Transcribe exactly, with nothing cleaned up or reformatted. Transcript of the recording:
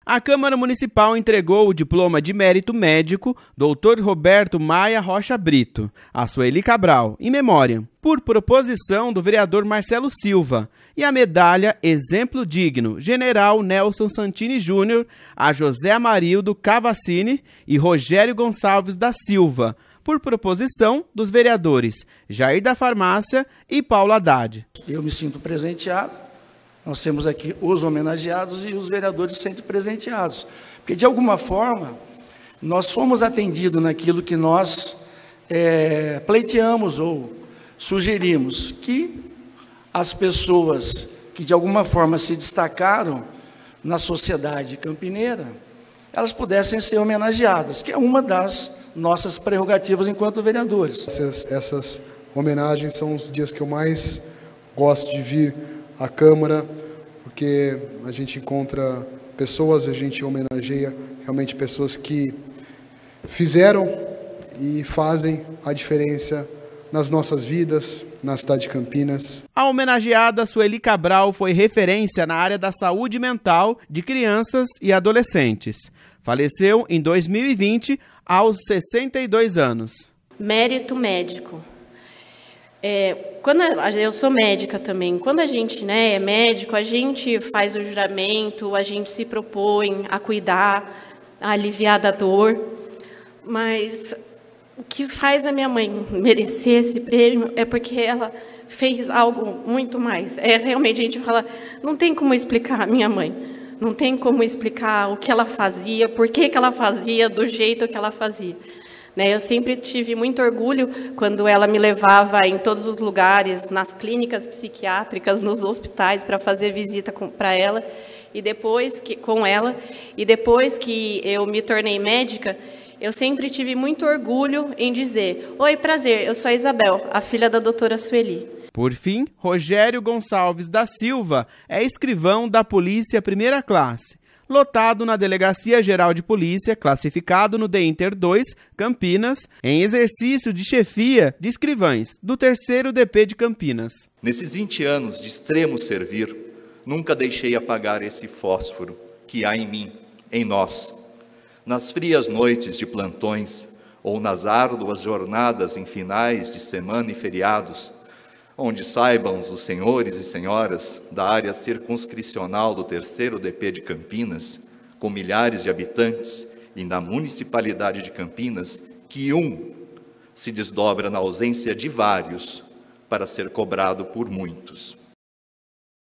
A Câmara Municipal entregou o diploma de mérito médico doutor Roberto Maia Rocha Brito a Sueli Cabral, em memória, por proposição do vereador Marcelo Silva, e a medalha Exemplo Digno General Nelson Santini Júnior a José Amarildo Cavassini e Rogério Gonçalves da Silva, por proposição dos vereadores Jair da Farmácia e Paulo Haddad. Eu me sinto presenteado. Nós temos aqui os homenageados e os vereadores sempre presenteados. Porque, de alguma forma, nós fomos atendidos naquilo que nós é, pleiteamos ou sugerimos, que as pessoas que, de alguma forma, se destacaram na sociedade campineira, elas pudessem ser homenageadas, que é uma das nossas prerrogativas enquanto vereadores. Essas, essas homenagens são os dias que eu mais gosto de vir à Câmara, porque a gente encontra pessoas, a gente homenageia realmente pessoas que fizeram e fazem a diferença nas nossas vidas, na cidade de Campinas. A homenageada Sueli Cabral foi referência na área da saúde mental de crianças e adolescentes. Faleceu em dois mil e vinte, aos sessenta e dois anos. Mérito médico. É, quando a, eu sou médica também. Quando a gente, né, é médico, a gente faz o juramento, a gente se propõe a cuidar, a aliviar da dor. Mas o que faz a minha mãe merecer esse prêmio é porque ela fez algo muito mais. É, realmente a gente fala, não tem como explicar a minha mãe. Não tem como explicar o que ela fazia, por que que ela fazia, do jeito que ela fazia. Né, eu sempre tive muito orgulho quando ela me levava em todos os lugares, nas clínicas psiquiátricas, nos hospitais, para fazer visita para ela, e depois que, com ela. E depois que eu me tornei médica, eu sempre tive muito orgulho em dizer: oi, prazer, eu sou a Isabel, a filha da doutora Sueli. Por fim, Rogério Gonçalves da Silva é escrivão da Polícia Primeira Classe, lotado na Delegacia Geral de Polícia, classificado no D Inter dois, Campinas, em exercício de chefia de escrivães do terceiro D P de Campinas. Nesses vinte anos de extremo servir, nunca deixei apagar esse fósforo que há em mim, em nós. Nas frias noites de plantões ou nas árduas jornadas em finais de semana e feriados, onde saibam os senhores e senhoras da área circunscricional do terceiro D P de Campinas, com milhares de habitantes, e na municipalidade de Campinas, que um se desdobra na ausência de vários para ser cobrado por muitos.